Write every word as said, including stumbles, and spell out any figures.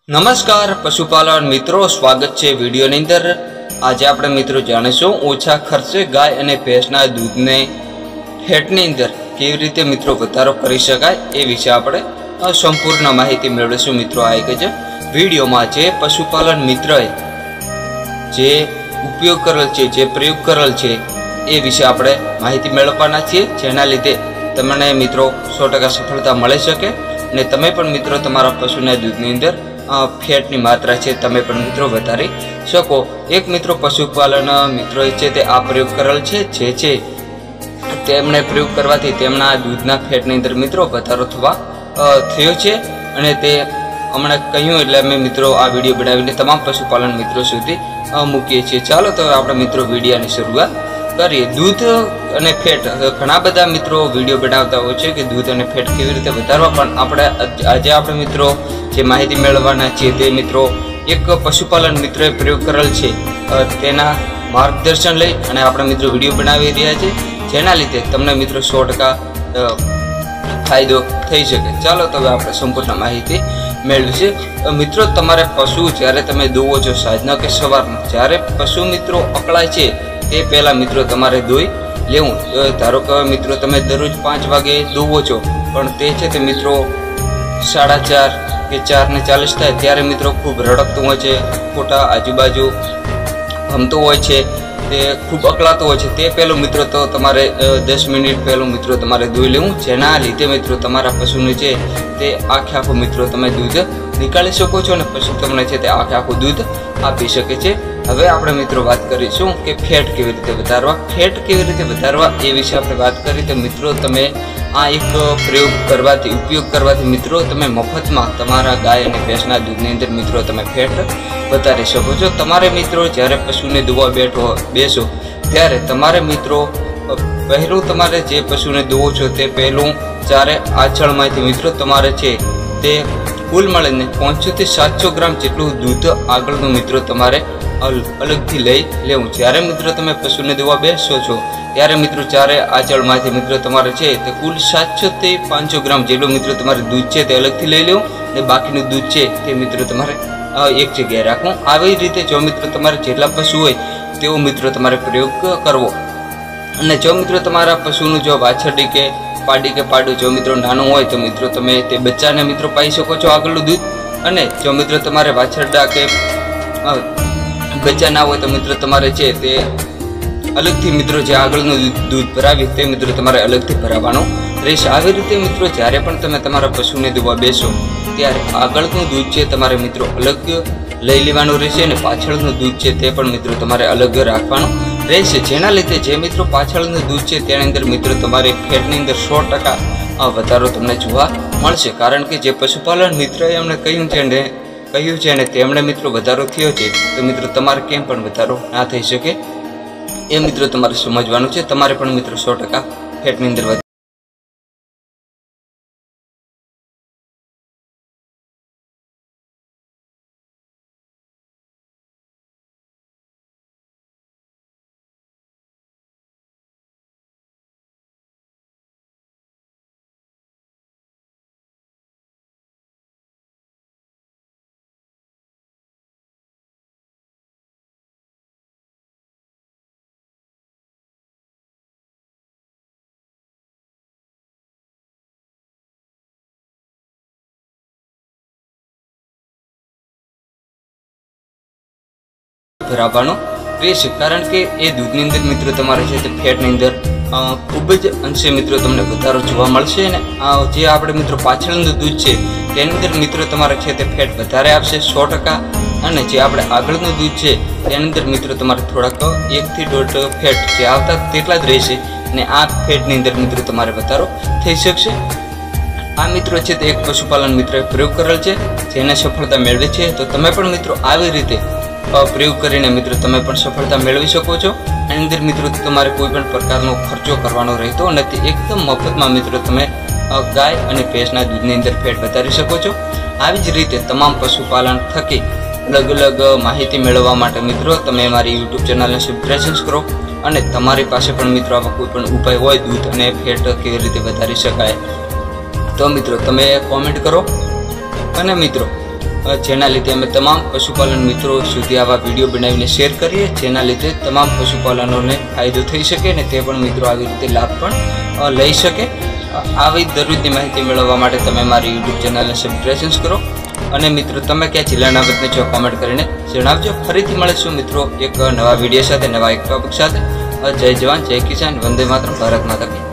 नमस्कार पशुपालन मित्रों, स्वागत है वीडियो अंदर। आज आप मित्रों जाणीशुं ओछा खर्चे गाय और भैंसना दूध ने फेटनी अंदर केवी रीते मित्रों वधारो करी शकाय ए विषय आपणे संपूर्ण माहिती मेळवीशुं। मित्रों आ एक वीडियो में जे पशुपालन मित्रोए जे उपयोग करेल छे, जे प्रयोग करेल छे ए विषय आपणे माहिती मेळववाना छीए, जेना लीधे तमने मित्रों सौ टका सफलता मळी शके ने तमे पण मित्रों तमारा पशुना दूधनी अंदर फेटनी मात्रा है तमे पण मित्रों वधारी शको। एक मित्रों पशुपालन मित्रों छे ते आ प्रयोग करेल छे, जे छे तेमणे प्रयोग करवाथी तेमना दूधना फेटनी अंदर मित्रों वधारो थवा थयो छे अने ते हमणे कह्युं એટલે અમે मित्रों आ विडियो बनावीने तमाम पशुपालन मित्रों सुधी मूकीए छीए। चालो तो आपणे मित्रों विडियोनी शरूआत करिए। दूध अने फेट घणा बधा मित्रों विडियो बनावता होय छे कि दूध अने फेट केवी रीते वधारवा, पण आपणे आज आपणे मित्रों जे माहिती मेळववाना छे ते मित्रों एक पशुपालन मित्रोए प्रयोग करेल छे तेना मार्गदर्शन लई अने आपणे मित्रों विडियो बनावी रह्या छे, जेना लीधे तमने मित्रों सौ टका फायदो थई शके। चालो तो हवे आपणे संपूर्ण माहिती मेळवीशे। मित्रों तमारे पशु ज्यारे तमे दोवो छो सांजना के सवारना, ज्यारे पशु मित्रों अकळाय छे ते पहेला मित्रों तमारे दोई लेवुं। धारो के मित्रों तमे दररोज पांच वागे दोवो छो पण ते छे ते मित्रों साढ़ा चार के चार ने चालीस थाय त्यारे मित्रों खूब रड़कतुं होय छे, खोटा आजूबाजू भमतो होय छे, ते खूब अकळातो होय छे। ते पहेलो मित्रों तो तमारे दस मिनिट पहेलो मित्रों तमारे दूध लेवुं, जेना लीधे मित्रों तमारा पशुने छे ते आखे आखुं मित्रों तमे दूध निकाळी शको छो अने पशु तमने छे ते आखे आखुं दूध आपी शके छे। हवे आपणे मित्रों बात करीशुं के फेट केवी रीते वधारवा। फेट केवी रीते वधारवा ए विषय आपणे बात करी तो मित्रों तमे आ एक प्रयोग करवाथी उपयोग करवाथी मित्रों तमे मफतमां तमारा गाय अने भैंसना दूधनी अंदर मित्रों तमे फेट वधारी शको छो। तमारे मित्रों ज्यारे पशुने दुवा बेठो बेसो त्यारे तमारे मित्रों पहेलुं तमारे जे पशुने दुवो छो ते पहेलुं चारे आंचळमांथी मित्रों तमारे छे ते कुल मळीने पांचसो थी सातसो ग्राम जेटલું दूध આગળનું मित्रों तमारे अलगथी लई लेवुं। ज्यारे मित्रों तमे पशुने दुवा बेसो छो त्यारे मित्रों चारे आंचळमांथी मित्रों तमारे छे ते कुल सातसो थी पांचसो ग्राम जेटલું मित्रों तमारे दूध छे ते अलगथी लई लेवुं ने बाकीनुं दूध छे ते मित्रों तमारे एक जग्याए राखવું। આવી રીતે જો मित्रों तमारे जेटला पशु होय तेवो मित्रों तमारे प्रयोग करवो। अने जो मित्रों तमारा पशुनुं जो वाछरडी के पाडी के पाडू जो मित्रों नानुं होय तो मित्रों तमे ते बच्चाने मित्रों पाई शको छो આગળનું दूध। अने जो मित्रों तमारे वाछरडा के बच्चा ना होय तो मित्रों तमारे छे ते अलगथी मित्रों जे આગળનું दूध भरावी ते मित्रों तमारे अलगथी भराववानुं रहेशे। આવી રીતે मित्रों ज्यारे पण तमे तमारा पशुने दुवा बेसो त्यारे આગળનું दूध छे तमारे मित्रों अलग लई लेवानुं रहेशे अने पाछळनुं दूध छे ते पण मित्रों तमारे अलग राखवानुं रहेशे। जेना लीधे जे मित्रों पाछळनुं दूध छे तेनी अंदर मित्रों तमारे फेटनी अंदर सौ टका वधारो तमने जोवा मळशे, कारण के जे पशुपालन मित्रोए अमने कह्युं छे ने कह्युं छे ने तेमणे मित्रों वधारो थयो छे तो मित्रों तमारे केम पण वधारो ना थई शके ए मित्रों तमारे समजवानुं छे। तमारे पण मित्रों सौ टका फेटनी अंदर भराववानुं रहेशे, कारण के ए दूधनी अंदर मित्रों तमारे छे ते फेटनी अंदर खूब ज अंशे मित्रों तमने वधारो जोवा मळशे अने जे आपणे मित्रों पाछळनुं दूध छे तेनी अंदर मित्रों तमारे छे ते फेट वधारे आवशे सौ टका अने जे आपणे આગળનું दूध छे तेनी अंदर मित्रों तमारे थोड़ाक एक थी दોઢ फेट जे आवता तेटला ज रहेशे अने आ फेटनी अंदर मित्रों तमारे वधारो थई शकशे। आ मित्रों छे ते एक पशुपालन मित्रोए प्रयोग करेल छे जेने सफलता मेळवी छे, तो तमे पण मित्रों આવી રીતે प्रयोग करीने मित्रों तमे पण सफलता मेळवी शको छो। एनी अंदर मित्रों तमारे कोई पण प्रकारनो खर्चो करवानो रहेतो नथी, एकदम मफतमां मित्रों तमे गाय अने भैंसना दूधनी अंदर फेट वधारी शको छो। આવી જ રીતે તમામ પશુપાલન થકી अलग अलग माहिती मेळववा माटे मित्रों तमे मारी यूट्यूब चेनलने सब्सक्राइब करो अने तमारी पासे पण मित्रों आवा कोई पण उपाय होय दूध अने फेट केवी रीते वधारी शकाय तो मित्रों तमे कॉमेंट करो। अने मित्रों જેના લીધે અમે તમામ પશુપાલન મિત્રો સુધી આવા વિડીયો બનાવીને શેર કરીએ, જેના લીધે તમામ પશુપાલનોને ફાયદો થઈ શકે અને તે પણ મિત્રો આવી રીતે લાભ પણ લઈ શકે. આવી દરરોજની માહિતી મેળવવા માટે તમે મારી યુટ્યુબ ચેનલને સબસ્ક્રાઇબ કરો અને મિત્રો તમે ક્યાં જિલ્લાના વતની છો કોમેન્ટ કરીને જણાવજો. ફરીથી મળીશું મિત્રો એક નવા વિડીયો સાથે, નવા એક ટોપિક સાથે. જય જવાન, જય કિસાન, વંદે માતરમ, ભારત માતા કી